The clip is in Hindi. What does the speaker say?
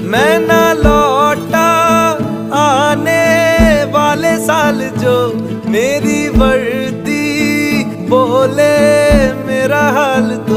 मैं ना लौटा आने वाले साल जो मेरी वर्दी बोले मेरा हाल